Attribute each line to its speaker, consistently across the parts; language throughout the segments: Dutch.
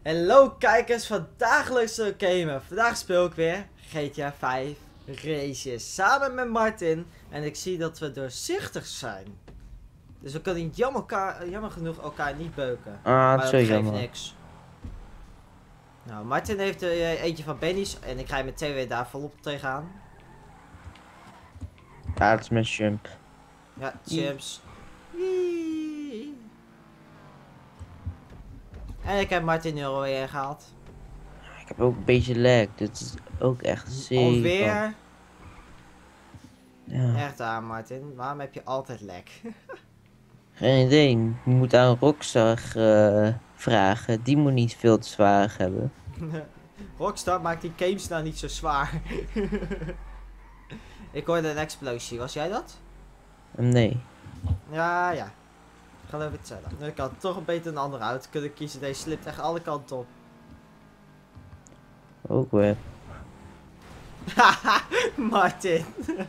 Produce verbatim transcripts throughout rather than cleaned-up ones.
Speaker 1: Hallo kijkers, vandaag leuk te gamen. Vandaag speel ik weer G T A vijf Races samen met Martin. En ik zie dat we doorzichtig zijn. Dus we kunnen jammer, elkaar, jammer genoeg elkaar niet beuken.
Speaker 2: Ah,
Speaker 1: maar
Speaker 2: dat
Speaker 1: dat
Speaker 2: is
Speaker 1: geeft
Speaker 2: jammer.
Speaker 1: niks. Nou, Martin heeft er uh, eentje van Benny's en ik ga meteen weer daar volop tegenaan.
Speaker 2: Ja, het is met jump.
Speaker 1: Ja, Champs. En ik heb Martin nu alweer gehaald.
Speaker 2: Ik heb ook een beetje lag, dit is ook echt zeker.
Speaker 1: Alweer?
Speaker 2: Ja.
Speaker 1: Echt aan Martin, waarom heb je altijd lek?
Speaker 2: Geen idee, je moet aan Rockstar uh, vragen, die moet niet veel te zwaar hebben.
Speaker 1: Rockstar maakt die games nou niet zo zwaar. Ik hoorde een explosie, was jij dat?
Speaker 2: Nee.
Speaker 1: Ja, ja. Geloof het zelf. Nu kan toch een beter een andere auto kunnen kiezen. Deze slipt echt alle kanten op.
Speaker 2: Ook web.
Speaker 1: Haha, Martin.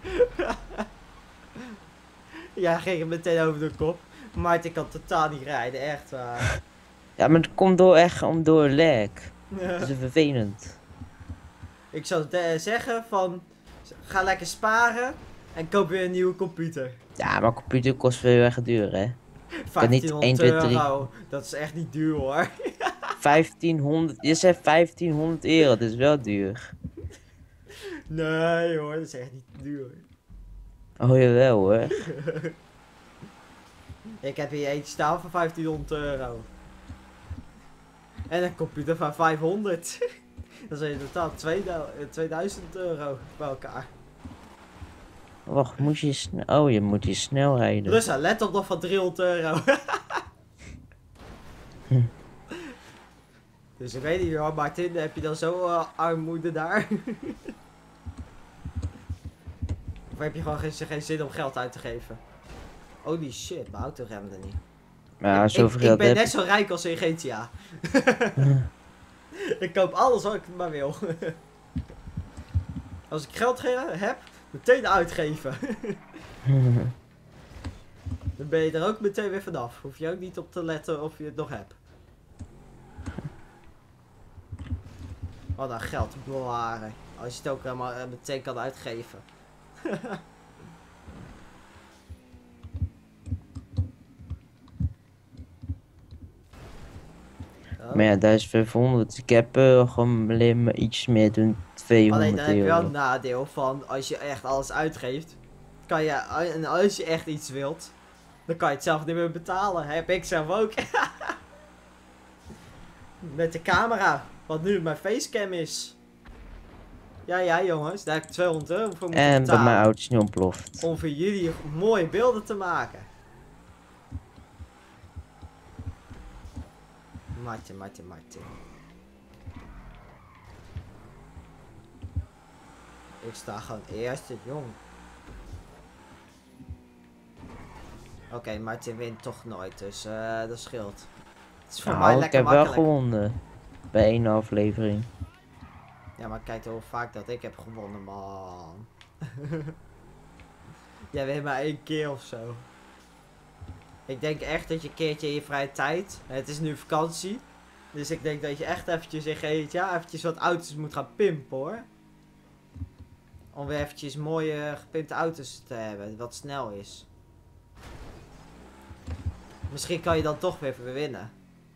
Speaker 1: Ja, ging hem meteen over de kop. Martin kan totaal niet rijden, echt waar.
Speaker 2: Ja, maar het komt door echt om door lag. Dat is vervelend.
Speaker 1: Ik zou zeggen van, ga lekker sparen en koop weer een nieuwe computer.
Speaker 2: Ja, maar computer kost veel erg duur, hè.
Speaker 1: vijftienhonderd euro, dat is echt niet duur hoor.
Speaker 2: vijftienhonderd, je zegt vijftienhonderd euro, dat is wel duur.
Speaker 1: Nee hoor, dat is echt niet duur.
Speaker 2: Oh jawel hoor.
Speaker 1: Ik heb hier eentje staan voor vijftienhonderd euro. En een computer van vijfhonderd. Dat is in totaal tweeduizend euro bij elkaar.
Speaker 2: Wacht, moet je snel... Oh, je moet hier snel rijden.
Speaker 1: Russa, let op nog van driehonderd euro.
Speaker 2: hm.
Speaker 1: Dus ik weet niet hoor, Martin, heb je dan zo uh, armoede daar? Of heb je gewoon geen, geen zin om geld uit te geven? Holy shit, mijn auto remde niet.
Speaker 2: Ja,
Speaker 1: ik,
Speaker 2: zoveel
Speaker 1: ik,
Speaker 2: geld
Speaker 1: ik ben
Speaker 2: heb...
Speaker 1: net zo rijk als in G T A. Ik koop alles wat ik maar wil. Als ik geld heb, meteen uitgeven. Dan ben je er ook meteen weer vanaf. Hoef je ook niet op te letten of je het nog hebt. Wat een geld te bewaren. Als je het ook helemaal meteen kan uitgeven. Oh.
Speaker 2: Maar ja, duizend vijfhonderd. Ik heb uh, gewoon alleen maar iets meer dan tweehonderd
Speaker 1: Alleen dan heb je
Speaker 2: euro.
Speaker 1: wel een nadeel van als je echt alles uitgeeft. Kan je, en als je echt iets wilt, dan kan je het zelf niet meer betalen. Heb ik zelf ook. Met de camera, wat nu mijn facecam is. Ja, ja jongens, daar heb ik tweehonderd euro voor moeten
Speaker 2: En
Speaker 1: betalen.
Speaker 2: dat mijn auto niet ontploft.
Speaker 1: Om voor jullie mooie beelden te maken. Martin, Martin, Martin. Ik sta gewoon eerste, jong. Oké, okay, Martin wint toch nooit, dus uh, dat scheelt. Het is voor
Speaker 2: nou,
Speaker 1: mij
Speaker 2: ik
Speaker 1: lekker
Speaker 2: heb
Speaker 1: makkelijk.
Speaker 2: wel gewonnen. Bij één aflevering.
Speaker 1: Ja, maar kijk hoe vaak dat ik heb gewonnen, man. Jij wint maar één keer of zo. Ik denk echt dat je een keertje in je vrije tijd, het is nu vakantie, dus ik denk dat je echt eventjes in G T A eventjes wat auto's moet gaan pimpen hoor. Om weer eventjes mooie gepimpte auto's te hebben, wat snel is. Misschien kan je dan toch weer winnen.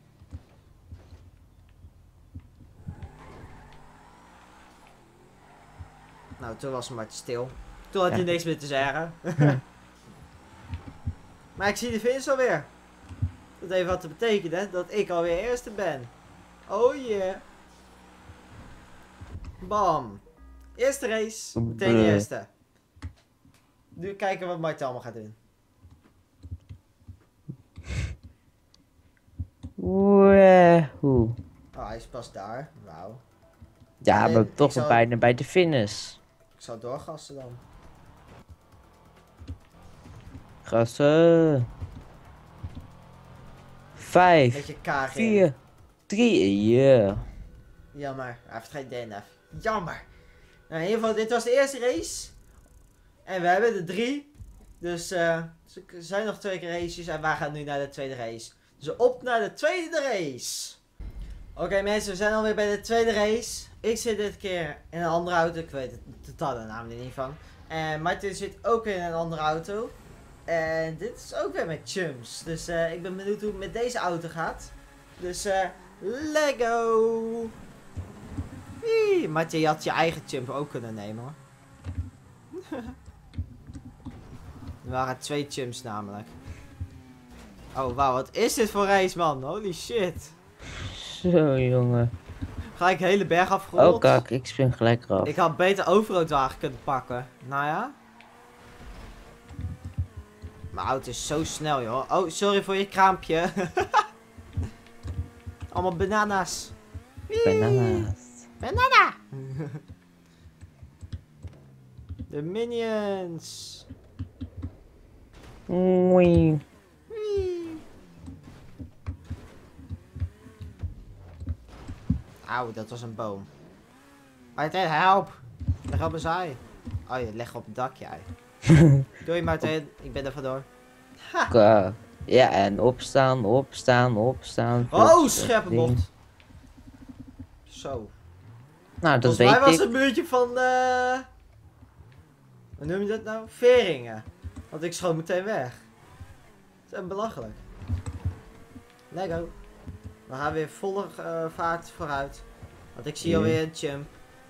Speaker 1: Nou, toen was het maar te stil. Toen had hij ja. niks meer te zeggen. Maar ik zie de finish alweer. Dat heeft wat te betekenen dat ik alweer eerste ben. Oh yeah. Bam. Eerste race. Meteen de eerste. Nu kijken wat Martin allemaal gaat doen.
Speaker 2: Woehoe.
Speaker 1: Oh, hij is pas daar. Wauw.
Speaker 2: Ja, maar ik toch zal... bijna bij de finish.
Speaker 1: Ik zal doorgassen dan.
Speaker 2: Gassen. Vijf.
Speaker 1: Beetje kaag in.
Speaker 2: Vier. Drie. Ja. Yeah.
Speaker 1: Jammer. Hij heeft geen D N F. Jammer. Nou, in ieder geval, dit was de eerste race. En we hebben er drie. Dus uh, er zijn nog twee keer races. En wij gaan nu naar de tweede race. Dus op naar de tweede race. Oké mensen, we zijn alweer bij de tweede race. Ik zit dit keer in een andere auto, ik weet het totaal de naam er niet van. En Martin zit ook in een andere auto. En dit is ook weer met chums. Dus uh, ik ben benieuwd hoe het met deze auto gaat. Dus eh, Lego! Wee. Martin, je had je eigen chump ook kunnen nemen hoor. Er waren twee chumps namelijk. Oh wauw, wat is dit voor race man? Holy shit.
Speaker 2: Zo, jongen.
Speaker 1: Gelijk de hele berg afgerold.
Speaker 2: Oh, kak, ik spring gelijk eraf.
Speaker 1: Ik had beter overroodwagen kunnen pakken. Nou ja. Mijn auto is zo snel, joh. Oh, sorry voor je kraampje. Allemaal bananas.
Speaker 2: Bananas.
Speaker 1: Banana! De minions.
Speaker 2: Oei.
Speaker 1: Wee. Auw, dat was een boom. Martin, help! Leg op een zaai. Oh, je legt op het dakje uit. Doei Martin, ik ben er vandoor.
Speaker 2: Kak. Ja, en opstaan, opstaan, opstaan.
Speaker 1: Oh, scherpe bocht. Zo.
Speaker 2: Nou, dat
Speaker 1: Volgens mij
Speaker 2: weet
Speaker 1: was
Speaker 2: ik.
Speaker 1: het muurtje van eh hoe noem je dat nou? Veringen. Want ik schoot meteen weg. Dat is echt belachelijk. Lego. We gaan weer volle uh, vaart vooruit. Want ik zie
Speaker 2: Ja.
Speaker 1: alweer een chump.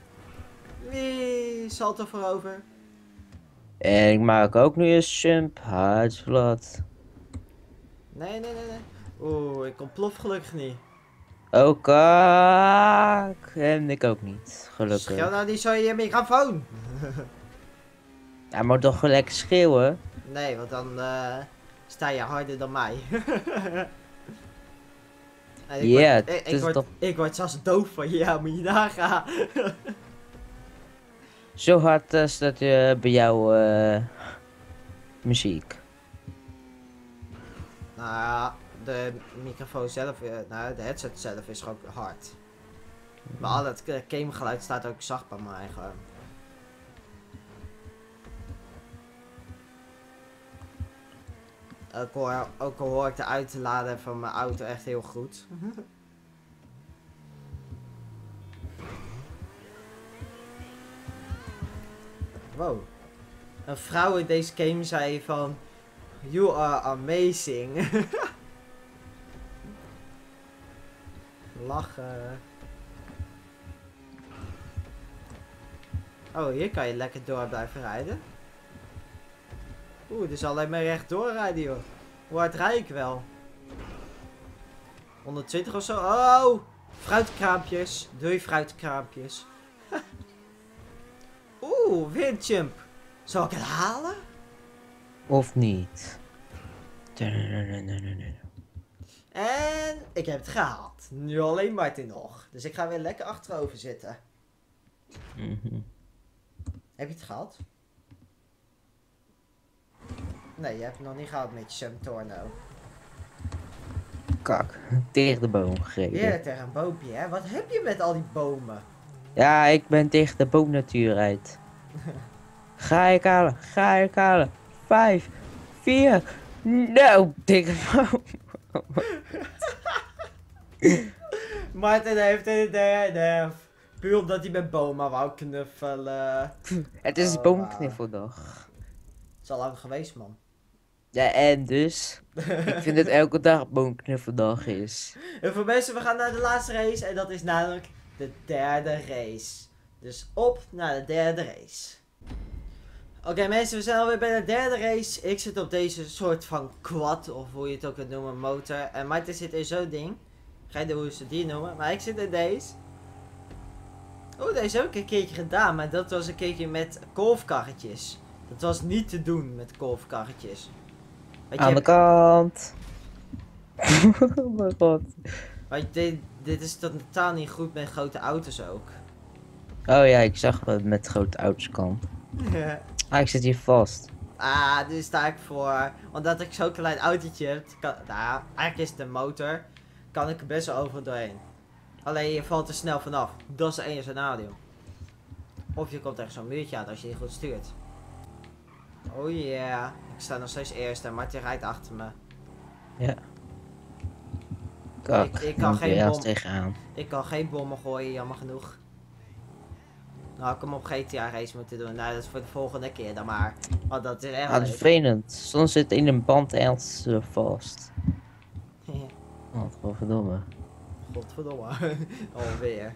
Speaker 1: Wie salto voorover.
Speaker 2: En ik maak ook nu een jump. Hardsvlot.
Speaker 1: Nee, nee, nee, nee. Oeh, ik ontplof gelukkig niet.
Speaker 2: Oh, kak. En ik ook niet,
Speaker 1: Schreeuw
Speaker 2: gelukkig.
Speaker 1: nou niet zo in je microfoon.
Speaker 2: Ja, maar toch wel lekker schreeuwen.
Speaker 1: Nee, want dan uh, sta je harder dan mij. En ik
Speaker 2: Ja,
Speaker 1: word,
Speaker 2: het
Speaker 1: ik, ik,
Speaker 2: is
Speaker 1: word,
Speaker 2: toch-
Speaker 1: ik word zelfs doof van je, ja, moet je nagaan.
Speaker 2: Zo hard uh, staat je bij jou eh, muziek.
Speaker 1: Nou ja, de microfoon zelf, uh, nou de headset zelf is ook hard. Maar al het uh, gamegeluid staat ook zacht bij mij gewoon. Ook al, ook al hoor ik de uitlader van mijn auto echt heel goed. Wow. Een vrouw in deze game zei van... You are amazing. Lachen. Oh, hier kan je lekker door blijven rijden. Oeh, dus alleen maar rechtdoor rijden joh. Hoe hard rijd ik wel? honderdtwintig of zo? Oh! Fruitkraampjes. Doei fruitkraampjes. Oeh, weer een jump. Zal ik het halen?
Speaker 2: Of niet?
Speaker 1: En ik heb het gehaald. Nu alleen Martin nog. Dus ik ga weer lekker achterover zitten.
Speaker 2: Mhm.
Speaker 1: Heb je het gehaald? Nee, je hebt het nog niet gehaald met je Torno.
Speaker 2: Kak, tegen de boom gegrepen.
Speaker 1: Weer tegen een boompje, hè? Wat heb je met al die bomen?
Speaker 2: Ja, ik ben tegen de boomnatuur uit. Ga ik halen, ga ik halen. Vijf, vier, nou, tegen de boom.
Speaker 1: Martin heeft een derde. Puur omdat hij met bomen wou knuffelen.
Speaker 2: Het is
Speaker 1: Oh,
Speaker 2: boomknuffeldag.
Speaker 1: Het is al lang geweest, man.
Speaker 2: Ja, en dus? Ik vind dat elke dag boomknuffeldag is.
Speaker 1: En voor mensen, we gaan naar de laatste race. En dat is namelijk de derde race. Dus op naar de derde race. Oké okay, mensen, we zijn alweer bij de derde race. Ik zit op deze soort van quad, of hoe je het ook kunt noemen, motor. En Martin zit in zo'n ding. Geen idee hoe ze die noemen, maar ik zit in deze. Oh, deze heb ik een keertje gedaan, maar dat was een keertje met golfkarretjes. Dat was niet te doen met golfkarretjes. Weet je,
Speaker 2: Aan de kant. Oh mijn god.
Speaker 1: weet je, dit, dit is totaal niet goed met grote auto's ook.
Speaker 2: Oh ja, ik zag wat het met grote auto's kan. Ah, ik zit hier vast.
Speaker 1: Ah, nu sta ik voor. Omdat ik zo'n klein autootje heb. Kan, nou, eigenlijk is het een motor. Kan ik er best wel over doorheen. Alleen je valt er snel vanaf. Dat is het enige nadeel. Of je komt tegen zo'n muurtje aan als je niet goed stuurt. Oh yeah. Ik sta nog steeds eerst en Martin rijdt achter me.
Speaker 2: Ja. Kak,
Speaker 1: Ik- ik
Speaker 2: ik
Speaker 1: kan
Speaker 2: kan
Speaker 1: geen
Speaker 2: geen
Speaker 1: bom-
Speaker 2: tegenaan.
Speaker 1: Ik kan geen bommen gooien, jammer genoeg. Nou, ik hem op G T A race moeten doen. Nou, dat is voor de volgende keer dan maar. Want dat is echt
Speaker 2: Ah, dat is
Speaker 1: leuk.
Speaker 2: vervelend. Soms zit in een band ergens eh, vast. Oh, godverdomme.
Speaker 1: Godverdomme. Alweer.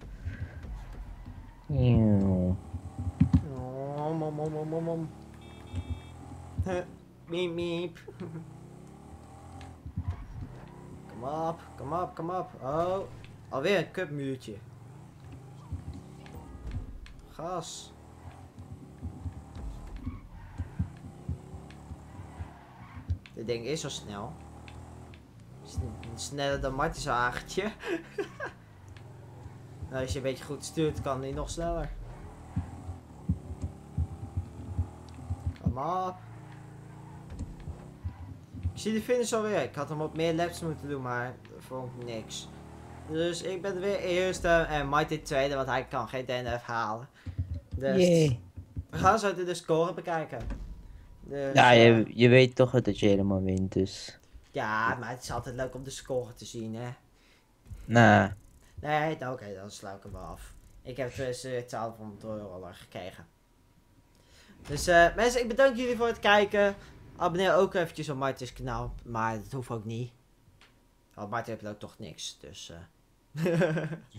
Speaker 2: Eeuw.
Speaker 1: Oh, mom, mom, mom, mom, mom. Miep, miep. Kom op, kom op, kom op. Oh, alweer een cupmuurtje. Gas. Dit ding is zo snel. Sn- Sneller dan Martens wagentje. Nou, als je een beetje goed stuurt, kan hij nog sneller. Kom op. Ik zie de finish alweer. Ik had hem op meer laps moeten doen, maar dat vond ik niks. Dus ik ben weer eerste en Mighty tweede, want hij kan geen D N F halen. Dus
Speaker 2: Jee.
Speaker 1: we gaan zo de score bekijken. Dus,
Speaker 2: Ja,
Speaker 1: eh,
Speaker 2: je, je weet toch dat je helemaal wint, dus.
Speaker 1: ja, maar het is altijd leuk om de score te zien, hè.
Speaker 2: Nou,
Speaker 1: Nee, nou, oké, dan sluit ik hem wel af. Ik heb dus uh, twaalfhonderd euro gekregen. Dus eh, mensen, ik bedank jullie voor het kijken. Abonneer ook eventjes op Martins kanaal, maar dat hoeft ook niet. Want Martin heeft ook toch niks, dus eh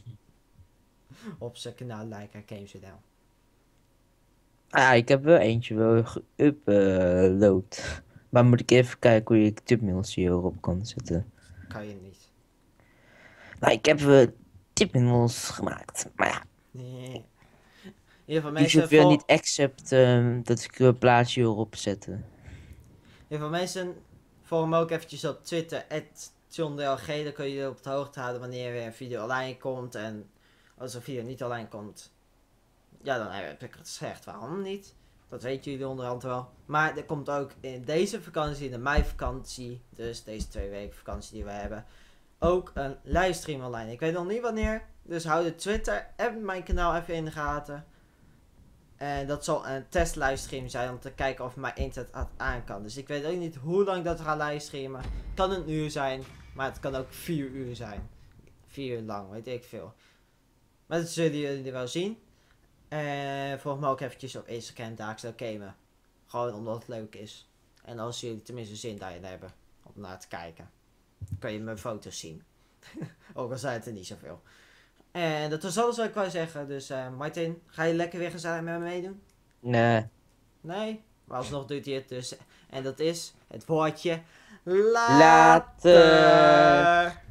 Speaker 1: op zijn kanaal like Games.nl.
Speaker 2: ah, ja, ik heb wel eentje wel geüpload. Maar moet ik even kijken hoe je tipmails hierop kan zetten.
Speaker 1: Kan je niet.
Speaker 2: Nou, ik heb uh, tipmails gemaakt. Maar ja,
Speaker 1: Nee. In ieder geval mensen,
Speaker 2: YouTube wil
Speaker 1: vol-
Speaker 2: niet accept um, dat ik een plaatje hierop zette.
Speaker 1: in ieder geval mensen, volg me ook eventjes op Twitter, at John D L G. Dan kun je op de hoogte houden wanneer weer een video online komt. En als een video niet online komt, ja, dan heb ik het gezegd. Waarom niet? Dat weten jullie onderhand wel. Maar er komt ook in deze vakantie, in de meivakantie, dus deze twee weken vakantie die we hebben, ook een livestream online. Ik weet nog niet wanneer, dus hou de Twitter en mijn kanaal even in de gaten. En dat zal een test livestream zijn om te kijken of mijn internet het aan kan. Dus ik weet ook niet hoe lang dat we gaan livestreamen. Het kan een uur zijn, maar het kan ook vier uur zijn. Vier uur lang, weet ik veel. Maar dat zullen jullie wel zien. En volg me ook eventjes op Instagram, Daagsel Gamen. Gewoon omdat het leuk is. En als jullie tenminste zin daarin hebben om naar te kijken, kan je mijn foto's zien. Ook al zijn het er niet zoveel. En dat was alles wat ik wou zeggen. Dus uh, Martin, ga je lekker weer gezellig met me meedoen?
Speaker 2: Nee.
Speaker 1: Nee? Maar alsnog doet hij het dus. En dat is het woordje later.
Speaker 2: Later.